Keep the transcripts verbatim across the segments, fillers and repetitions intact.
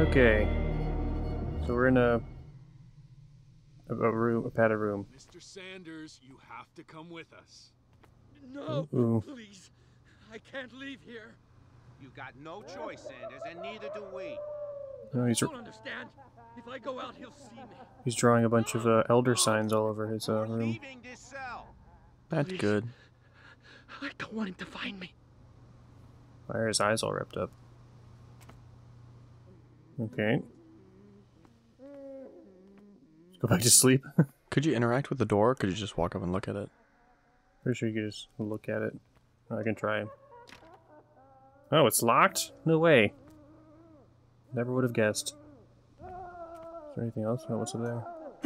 Okay. So we're in a a, a room, a padded room. Mister Sanders, you have to come with us. No, Ooh. please. I can't leave here. You got no choice, Sanders, and neither do we. No, he's You don't understand. If I go out, he'll see me. he's drawing a bunch of uh, elder signs all over his uh, We're room. leaving this cell. That's Please. good. I don't want him to find me. Why are his eyes all ripped up? Okay. Let's go back to sleep. Could you interact with the door, or could you just walk up and look at it? Pretty sure you could just look at it. I can try. Oh, it's locked? No way. Never would have guessed. Is there anything else? Oh, what's up there?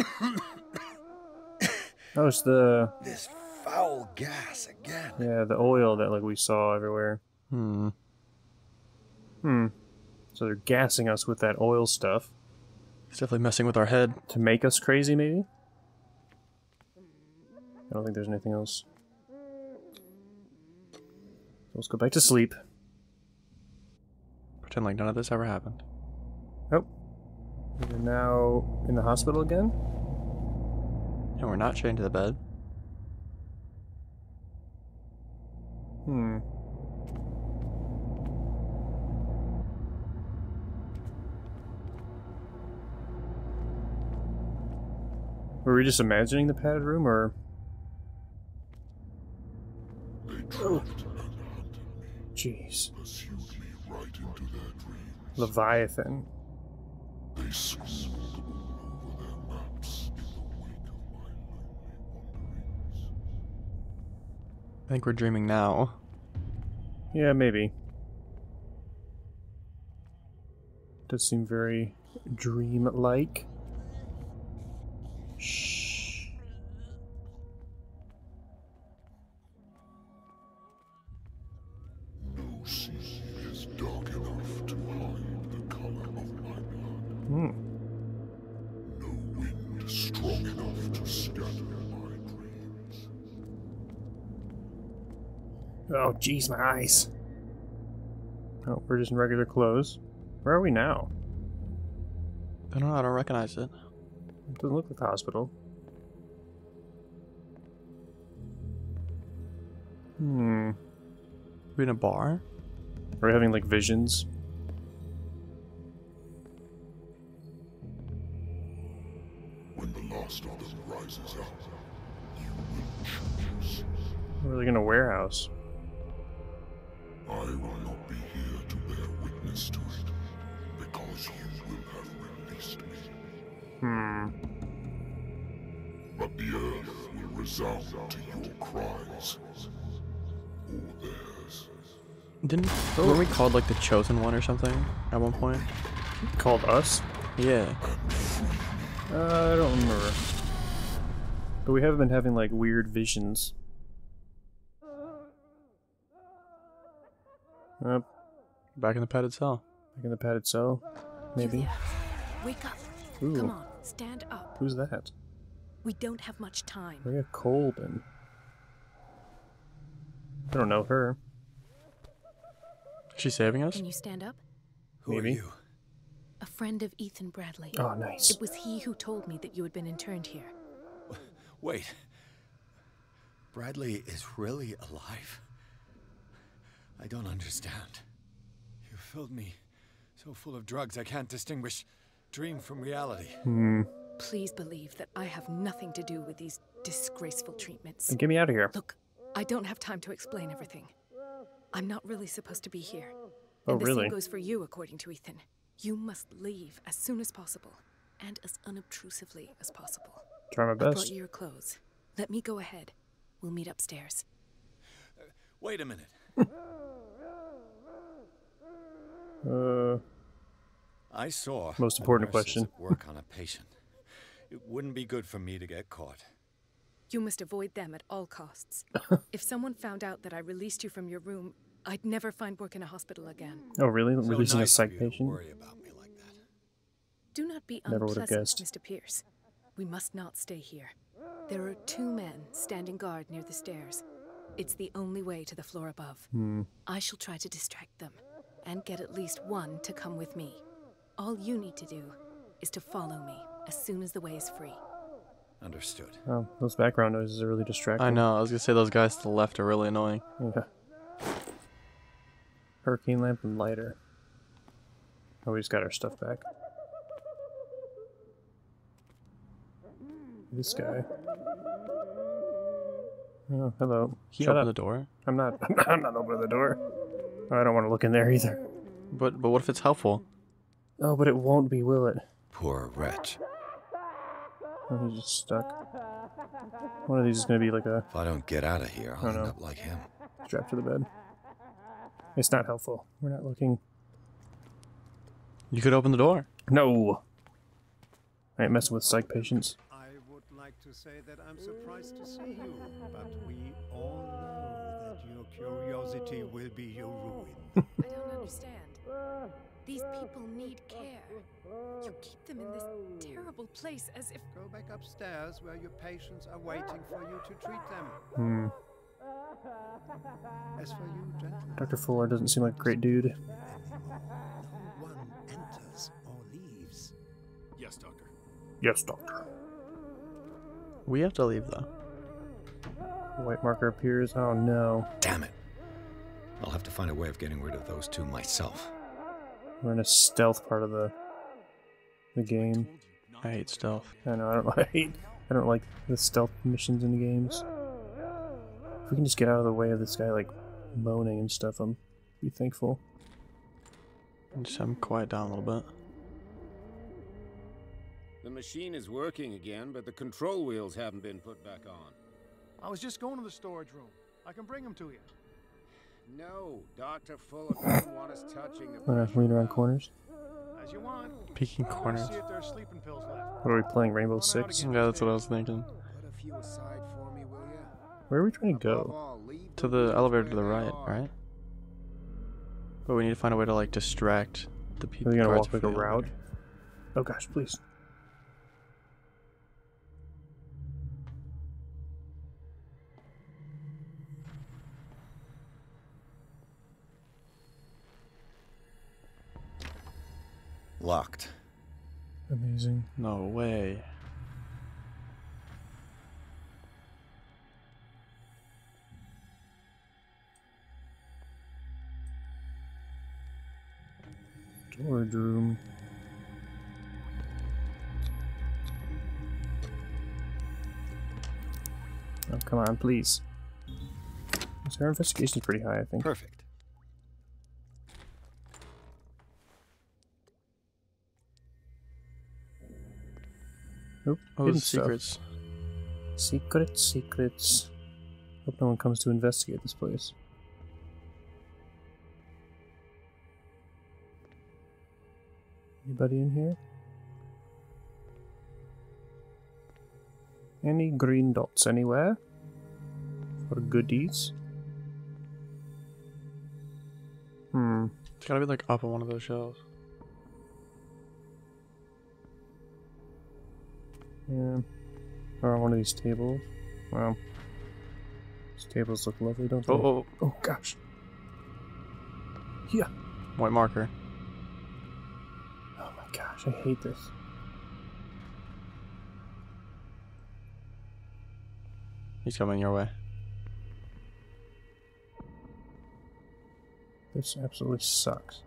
Oh, it's the... This foul gas again. Yeah, the oil that like we saw everywhere. Hmm. Hmm. So they're gassing us with that oil stuff. It's definitely messing with our head. To make us crazy, maybe? I don't think there's anything else. So let's go back to sleep. Pretend like none of this ever happened. Oh. We're now in the hospital again? And we're not chained to the bed. Hmm. Were we just imagining the padded room, or...? They trapped and hunted me, Jeez. pursued me right into their dreams. Leviathan. They scribbled all over their maps in the wake of my lonely wanderings. I think we're dreaming now. Yeah, maybe. Does seem very dream-like. Shh. No sea is dark enough to hide the color of my blood. Hmm. No wind strong enough to scatter my dreams. Oh, jeez, my eyes. Oh, we're just in regular clothes. Where are we now? I don't know, I don't recognize it. It doesn't look like the hospital. Hmm. Are we in a bar? Are we having, like, visions? When the last of them rises up, you will choose. We're like in a warehouse. I will not be here to bear witness to it, because you will have released me. Hmm. But the earth will resound to your cries, or theirs. Didn't weren't we called like the chosen one or something at one point? Called us? Yeah. Uh, I don't remember. But we have been having, like, weird visions. Uh, Back in the padded cell. back in the padded cell, maybe. Julia, wake up. Ooh. Come on, stand up. Who's that? We don't have much time. Maria Colbin. I don't know her. Is she saving us? Can you stand up? Who Maybe. are you? A friend of Ethan Bradley. Oh, nice. It was he who told me that you had been interned here. Wait. Bradley is really alive? I don't understand. You filled me so full of drugs I can't distinguish dream from reality. Hmm. Please believe that I have nothing to do with these disgraceful treatments. Get me out of here. Look, I don't have time to explain everything. I'm not really supposed to be here. Oh, And the really? same goes for you, according to Ethan. You must leave as soon as possible, and as unobtrusively as possible. Try my I brought best. you your clothes. Let me go ahead. We'll meet upstairs. Wait a minute. Uh, I saw Most a important nurse question. at work on a patient. It wouldn't be good for me to get caught. You must avoid them at all costs. If someone found out that I released you from your room, I'd never find work in a hospital again. oh, really? So Releasing nice a psych of you to patient? worry about me like that. Do not be Never would've unpleasant, guessed. Mister Pierce. We must not stay here. There are two men standing guard near the stairs. It's the only way to the floor above. Hmm. I shall try to distract them, and get at least one to come with me. All you need to do is to follow me as soon as the way is free. Understood. Oh, those background noises are really distracting. I know. I was gonna say those guys to the left are really annoying. Yeah. Hurricane lamp and lighter. Oh, we just got our stuff back. This guy. Oh, hello. Can you Shut open up. the door? I'm not. I'm not, I'm not opening the door. Oh, I don't want to look in there either. But but what if it's helpful? Oh, but it won't be, will it? Poor wretch. Oh, he's just stuck. One of these is going to be like a If I don't get out of here, I'll Oh, end no. up like him. strap to the bed. It's not helpful. We're not looking. You could open the door. No! I ain't messing with psych patients. I would like to say that I'm surprised to see you, but we all know that your curiosity will be your ruin. I don't understand. These people need care. You keep them in this terrible place as if... Go back upstairs where your patients are waiting for you to treat them. Hmm. As for you, gentlemen, Doctor Fuller doesn't seem like a great dude. no one enters or leaves. Yes, Doctor. Yes, doctor. We have to leave though. The white marker appears. Oh no. Damn it. I'll have to find a way of getting rid of those two myself. We're in a stealth part of the the game. I hate stealth. I know. I don't. I hate. I don't like the stealth missions in the games. If we can just get out of the way of this guy like moaning and stuff, I'm be thankful. Just have him quiet down a little bit. The machine is working again, but the control wheels haven't been put back on. I was just going to the storage room. I can bring them to you. No, Doctor Fuller doesn't want us touching the Uh, pressure lean around valve. corners. As you want. Peeking corners. See if there are sleeping pills left. What are we playing? Rainbow Six? Yeah, that's what I was thinking. Put a few aside for me, will ya? Where are we trying to Above go? all, leave To the the wheels elevator to where the they right, are. right? But we need to find a way to like distract the Are people. we gonna guards walk like from a the route? elevator. Oh gosh, please. Locked. Amazing. No way. Storage room. Oh, come on, please. So our investigation's pretty high, I think. Perfect. Nope. Oh, hidden the stuff. secrets. Secrets, secrets. Hope no one comes to investigate this place. Anybody in here? Any green dots anywhere? For goodies? Hmm. It's gotta be like up on one of those shelves. Yeah. Or on one of these tables. Wow. These tables look lovely, don't they? Oh, oh, Oh gosh. Yeah. white marker. Oh my gosh, I hate this. He's coming your way. This absolutely sucks.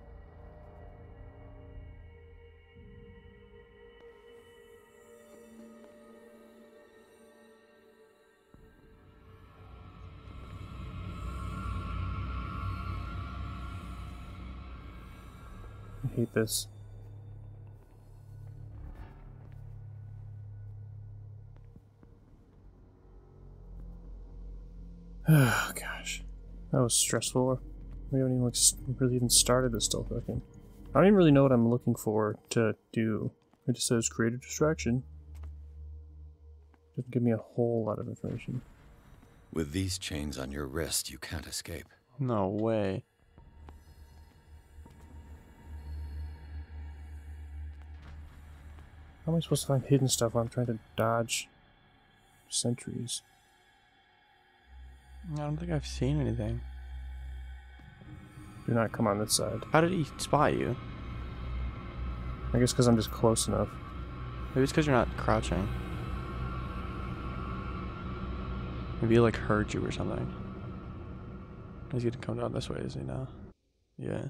I hate this. Oh gosh, that was stressful. We haven't even like s- really even started this stealth looking. I don't even really know what I'm looking for to do. It just says create a distraction. Doesn't give me a whole lot of information. With these chains on your wrist, you can't escape. No way. How am I supposed to find hidden stuff while I'm trying to dodge sentries? I don't think I've seen anything. Do not come on this side. How did he spot you? I guess because I'm just close enough. Maybe it's because you're not crouching. Maybe he like heard you or something. He's gonna come down this way, is he now? Yeah.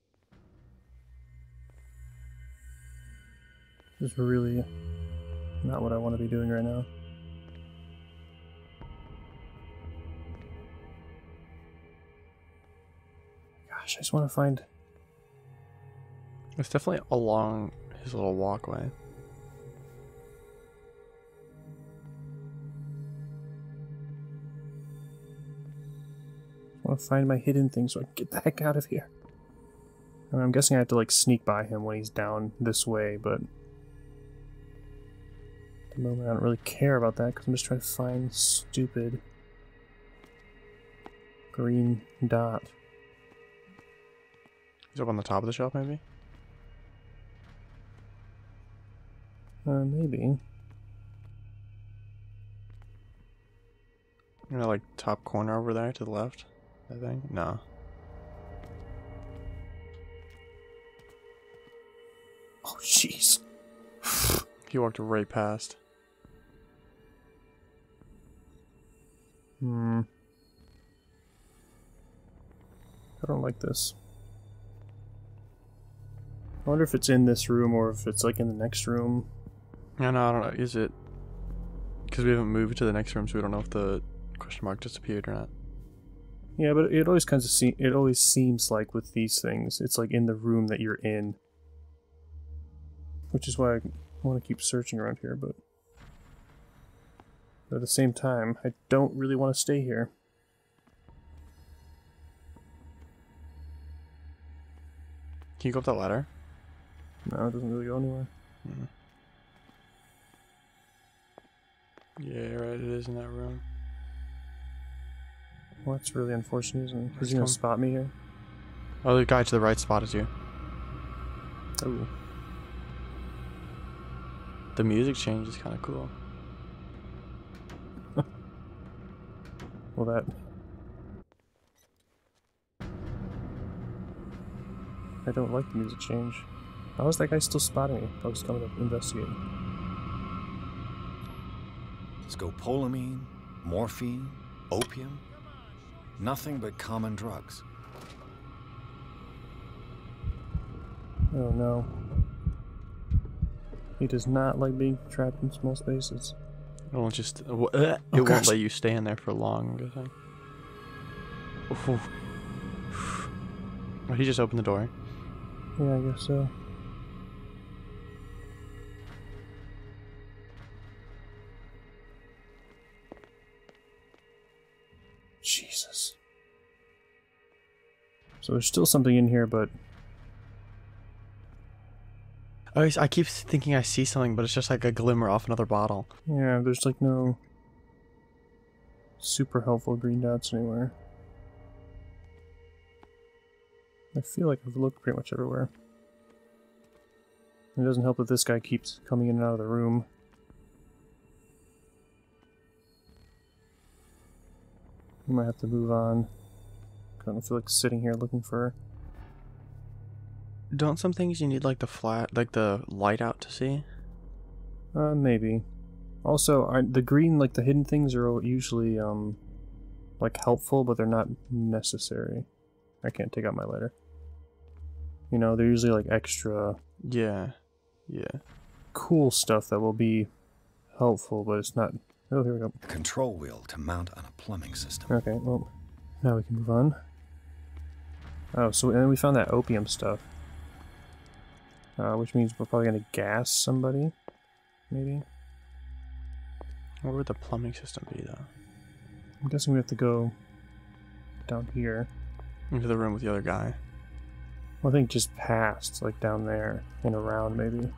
This is really not what I want to be doing right now. Gosh, I just want to find... It's definitely along his little walkway. I want to find my hidden thing so I can get the heck out of here. I mean, I'm guessing I have to like sneak by him when he's down this way, but... At the moment I don't really care about that because I'm just trying to find stupid green dot. He's up on the top of the shelf, maybe? Uh, maybe. You know, like top corner over there to the left, I think? No. Oh, jeez. He walked right past. Hmm. I don't like this. I wonder if it's in this room or if it's like in the next room. Yeah, no, I don't know. Is it... Because we haven't moved to the next room, so we don't know if the question mark disappeared or not. Yeah, but it always kinds of se it always seems like with these things, it's like in the room that you're in. Which is why I want to keep searching around here, but... But at the same time, I don't really want to stay here. Can you go up that ladder? No, it doesn't really go anywhere. Hmm. Yeah, right, it is in that room. Well, that's really unfortunate, isn't it? Is Let's he gonna come. spot me here? Oh, the guy to the right spotted you. Ooh. The music change is kind of cool. Well, that... I don't like the music change. How is that guy still spotting me? I was coming to investigate. Scopolamine, morphine, opium. Nothing but common drugs. Oh no. He does not like being trapped in small spaces. It won't just... Uh, it Oh, won't gosh. let you stay in there for long, I'm guessing. Ooh. Oh, he just opened the door. Yeah, I guess so. Jesus. So there's still something in here, but... Oh, he's- I keep thinking I see something, but it's just like a glimmer off another bottle. Yeah, there's like no... super helpful green dots anywhere. I feel like I've looked pretty much everywhere. It doesn't help that this guy keeps coming in and out of the room. We might have to move on. I don't feel like sitting here looking for... Don't some things you need like the flat, like the light out to see? Uh, maybe. Also, I, the green, like the hidden things are usually, um, like helpful, but they're not necessary. I can't take out my lighter. You know, they're usually like extra... Yeah. Yeah. cool stuff that will be helpful, but it's not... Oh, here we go. A control wheel to mount on a plumbing system. Okay, well, now we can move on. Oh, so and then we found that opium stuff. Uh, which means we're probably going to gas somebody, maybe? Where would the plumbing system be, though? I'm guessing we have to go down here. Into the room with the other guy. Well, I think just past, like down there, and around, maybe.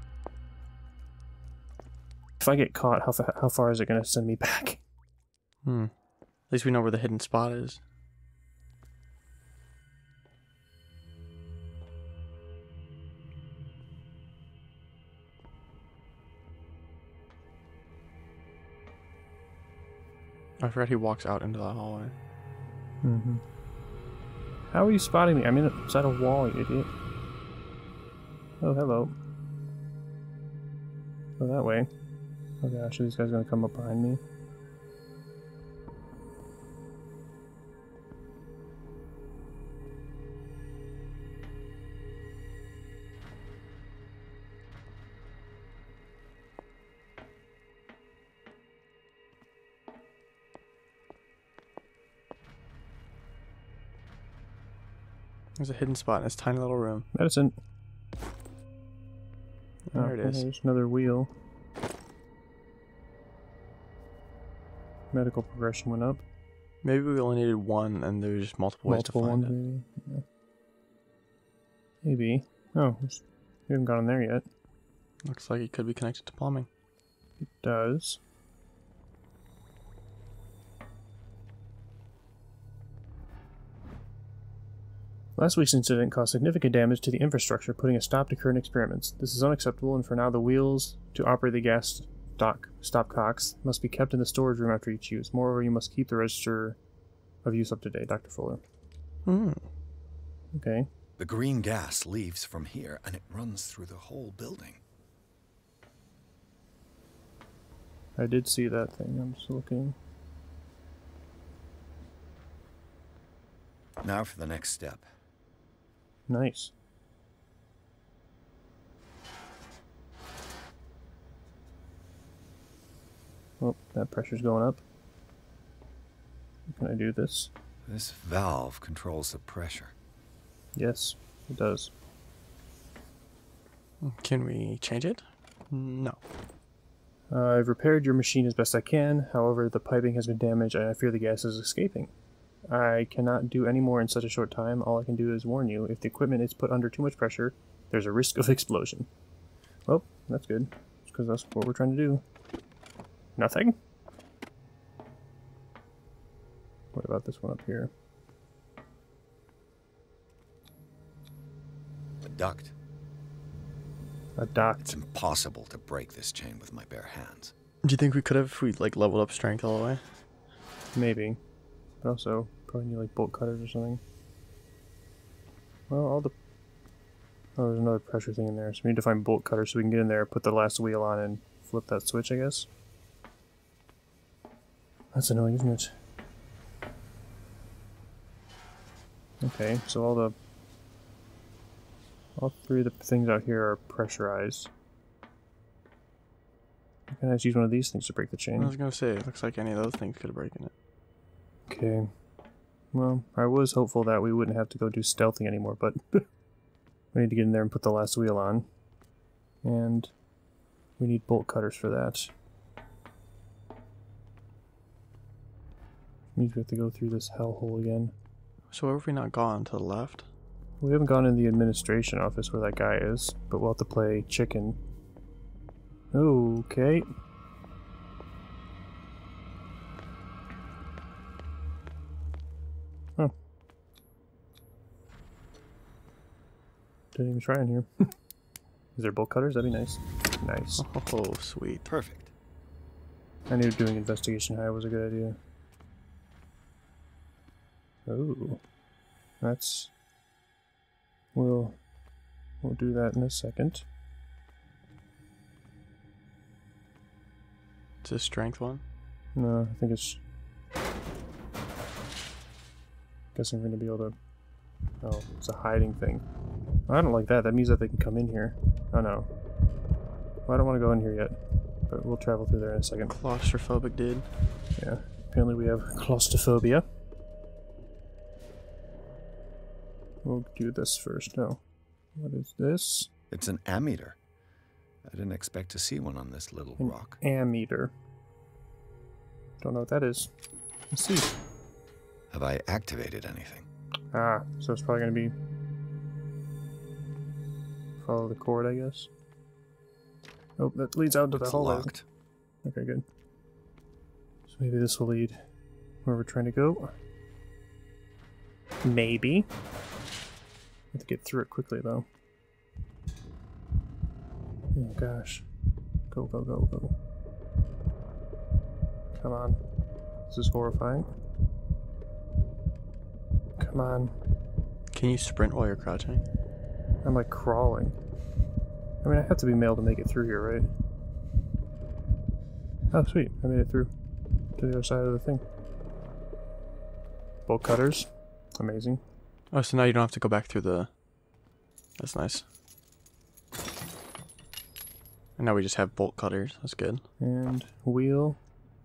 If I get caught, how, fa how far is it going to send me back? Hmm. At least we know where the hidden spot is. I forgot he walks out into the hallway. Mm-hmm. How are you spotting me? I'm inside a wall, you idiot. Oh, hello. Go that way. Oh gosh, are these guys gonna come up behind me? There's a hidden spot in this tiny little room. Medicine. There Oh, it is. There's another wheel. Medical progression went up. Maybe we only needed one and there was just multiple ways Multiple to find ones, it. maybe. Yeah. Maybe. Oh, we haven't gone in there yet. Looks like it could be connected to plumbing. It does. Last week's incident caused significant damage to the infrastructure, putting a stop to current experiments. This is unacceptable, and for now the wheels to operate the gas stock stopcocks must be kept in the storage room after each use. Moreover, you must keep the register of use up to date. Doctor Fuller. Hmm. Okay. The green gas leaves from here, and it runs through the whole building. I did see that thing. I'm just looking. Now for the next step. Nice. Oh, that pressure's going up. Can I do this? This valve controls the pressure. Yes, it does. Can we change it? No. Uh, I've repaired your machine as best I can. However, the piping has been damaged and I fear the gas is escaping. I cannot do any more in such a short time. All I can do is warn you, if the equipment is put under too much pressure, there's a risk of explosion. Well, that's good. Because that's what we're trying to do. Nothing? What about this one up here? A duct. A duct. It's impossible to break this chain with my bare hands. Do you think we could have if we like leveled up strength all the way? Maybe. But also, probably need like bolt cutters or something. Well, all the... Oh, there's another pressure thing in there. So we need to find bolt cutters so we can get in there, put the last wheel on, and flip that switch, I guess. That's annoying, isn't it? Okay, so all the... All three of the things out here are pressurized. Can I just use one of these things to break the chain? I was gonna say, it looks like any of those things could have broken it. Okay. Well, I was hopeful that we wouldn't have to go do stealthing anymore, but we need to get in there and put the last wheel on. And we need bolt cutters for that. Means we have to go through this hellhole again. So where have we not gone? To the left? We haven't gone in the administration office where that guy is, but we'll have to play chicken. Okay. Oh. Didn't even try in here. Is there bolt cutters? That'd be nice. Nice. Oh, sweet. Perfect. I knew doing investigation high was a good idea. Oh. That's... We'll... We'll do that in a second. It's a strength one? No, I think it's... Guess I'm gonna be able to... Oh, it's a hiding thing. I don't like that. That means that they can come in here. Oh no. Well, I don't want to go in here yet. But we'll travel through there in a second. Claustrophobic dude. Yeah. Apparently we have claustrophobia. We'll do this first. No. What is this? It's an ammeter. I didn't expect to see one on this little An rock. ammeter. Don't know what that is. Let's see. Have I activated anything? Ah, so it's probably going to be... Follow the cord, I guess. Oh, that leads out to the It's hallway. locked. Okay, good. So maybe this will lead where we're trying to go. Maybe. Have to get through it quickly, though. Oh, gosh. Go, go, go, go. Come on. This is horrifying. Come on. Can you sprint while you're crouching? I'm like crawling. I mean, I have to be male to make it through here, right? Oh, sweet. I made it through to the other side of the thing. Bolt cutters. Amazing. Oh, so now you don't have to go back through the... That's nice. And now we just have bolt cutters. That's good. And wheel.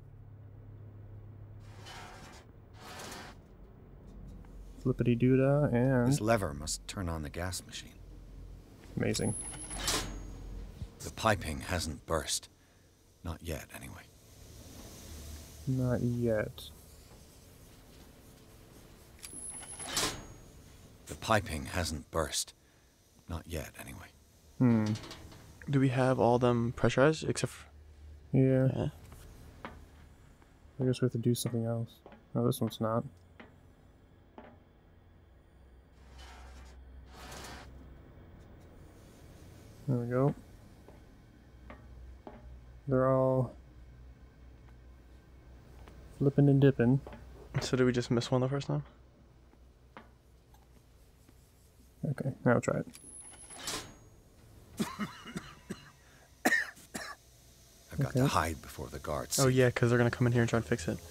Flippity doodah and... This lever must turn on the gas machine. Amazing. The piping hasn't burst. Not yet, anyway. Not yet. The piping hasn't burst. Not yet, anyway. Hmm. Do we have all them pressurized except for... Yeah. Yeah. I guess we have to do something else. No, this one's not. There we go. They're all flipping and dipping. So did we just miss one the first time? Okay, now we'll try it. I've got Okay. to hide before the guards. Oh yeah, because they're going to come in here and try and fix it.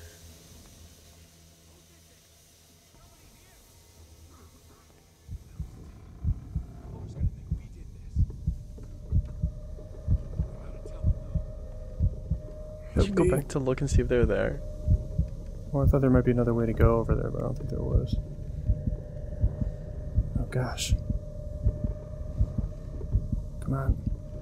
Should go back to look and see if they're there. Well, I thought there might be another way to go over there, but I don't think there was. Oh gosh. Come on.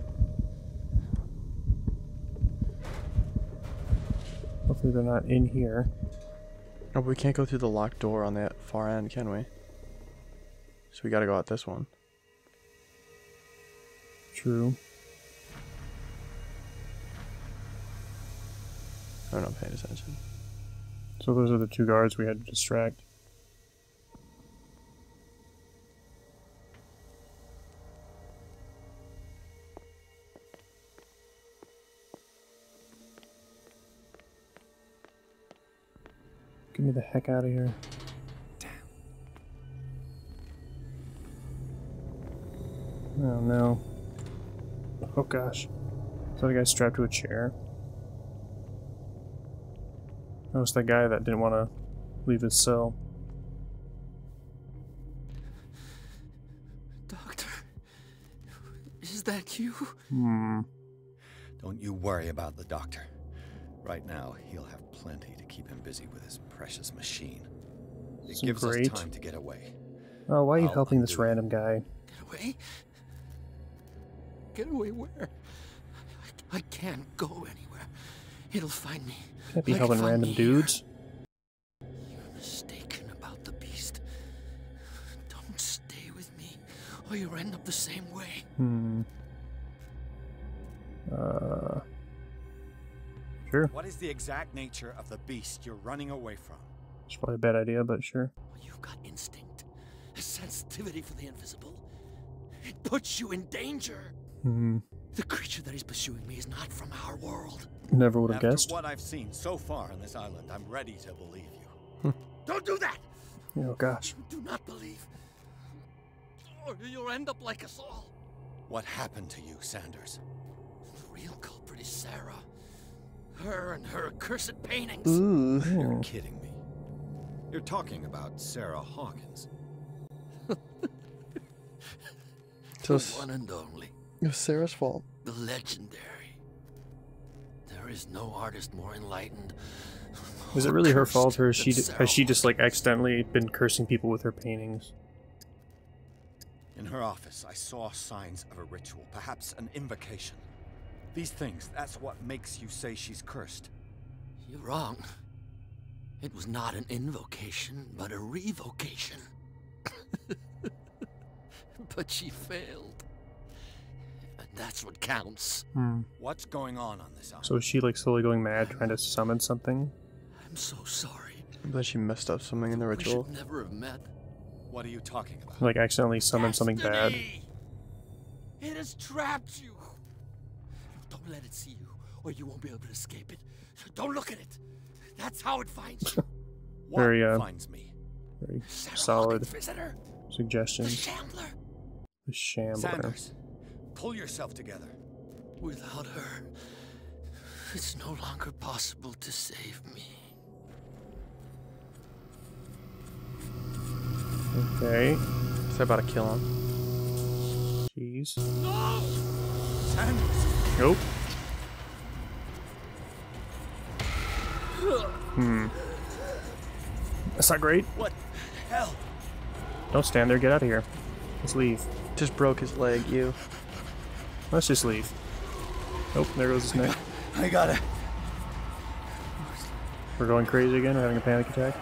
Hopefully they're not in here. No, but we can't go through the locked door on that far end, can we? So we gotta go out this one. True. I'm not paying attention. So those are the two guards we had to distract. Get me the heck out of here. Damn. Oh no. Oh gosh. So the guy strapped to a chair. That was the guy that didn't want to leave his cell. Doctor, is that you? Hmm. Don't you worry about the doctor. Right now, he'll have plenty to keep him busy with his precious machine. It So gives great. us time to get away. Oh, why are you I'll helping this undo it. random guy? Get away? Get away where? I, I can't go anywhere. It'll find me. Can't be Like helping if I'm random here. dudes. You're mistaken about the beast. Don't stay with me, or you'll end up the same way. Hmm. Uh. Sure. What is the exact nature of the beast you're running away from? It's probably a bad idea, but sure. You've got instinct, a sensitivity for the invisible. It puts you in danger. Hmm. The creature that is pursuing me is not from our world. Never would have After guessed. what I've seen so far on this island, I'm ready to believe you. Don't do that! Oh gosh. Do not believe, or you'll end up like us all. What happened to you, Sanders? The real culprit is Sarah. Her and her accursed paintings. Ooh. You're kidding me. You're talking about Sarah Hawkins. So The one and only. it was Sarah's fault. The legendary. There is no artist more enlightened. Is it really her fault, or than is she, Sarah has she just like Hawkins. accidentally been cursing people with her paintings? In her office, I saw signs of a ritual, perhaps an invocation. These things, that's what makes you say she's cursed. You're wrong. It was not an invocation, but a revocation. But she failed. And that's what counts. Hmm. What's going on on this island? So is she like slowly going mad trying to summon something? I'm so sorry. I'm glad she messed up something in the We ritual. should never have met. What are you talking about? Like accidentally summon something bad? Destiny! It has trapped you. Don't let it see you, or you won't be able to escape it. Don't look at it. That's how it finds you. What Very, uh, finds me? Very Sarah solid Hawkins visitor, the suggestions. Shambler. The Shambler. Sanders, pull yourself together. Without her, It's no longer possible to save me. Okay. Is that about to kill him? Jeez. No! Sanders! Nope. Hmm. That's not great. What the hell? Don't stand there. Get out of here. Let's leave. Just broke his leg, you. Let's just leave. Oh, there goes his neck. I gotta. We're going crazy again. We're having a panic attack.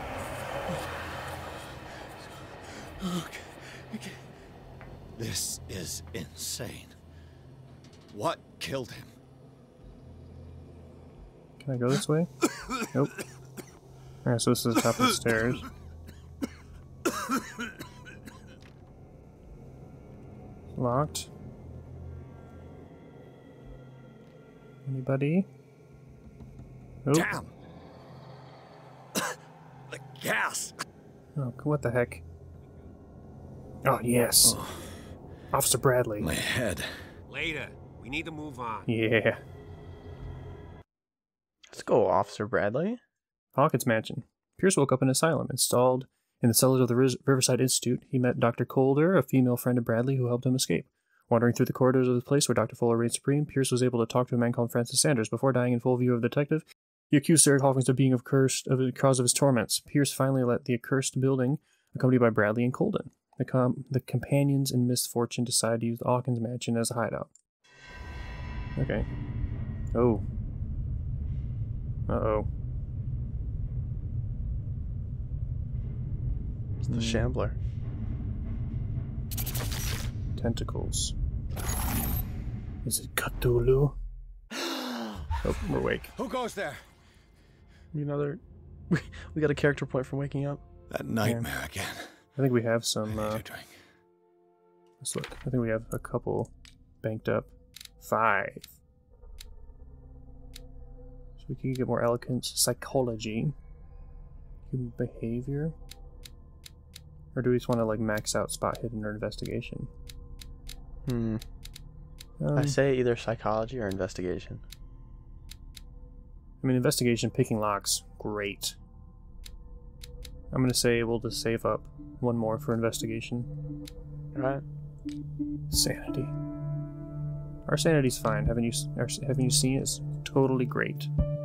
Okay. Okay. This is insane. What killed him? Can I go this way? Nope. Alright, so this is the top of the stairs. Locked. Anybody? Nope. Damn! The gas! Oh, what the heck? Oh, yes. Oh. Officer Bradley. My head. Later. We need to move on. Yeah. Let's go, Officer Bradley. Hawkins Mansion. Pierce woke up in an asylum. Installed in the cellars of the Ris- Riverside Institute, he met Doctor Colder, a female friend of Bradley who helped him escape. Wandering through the corridors of the place where Doctor Fuller reigned supreme, Pierce was able to talk to a man called Francis Sanders. Before dying in full view of the detective, he accused Sarah Hawkins of being of cursed of the cause of his torments. Pierce finally left the accursed building, accompanied by Bradley and Colden. The, com- the companions in misfortune decide to use the Hawkins Mansion as a hideout. Okay. Oh. Uh-oh. It's the Shambler. Tentacles. Is it Cthulhu? Oh, we're awake. Who goes there? Another. We, we got a character point from waking up. That nightmare yeah. again. I think we have some. I Uh, need a drink. let's look. I think we have a couple banked up. Five. So we can get more eloquence. Psychology. Human behavior. Or do we just want to like max out spot hidden or investigation? Hmm. Um, I say either psychology or investigation. I mean, investigation, picking locks, great. I'm gonna say we'll just save up one more for investigation. Alright. Sanity. Our sanity's fine. Haven't you? Our, haven't you seen it? It's totally great.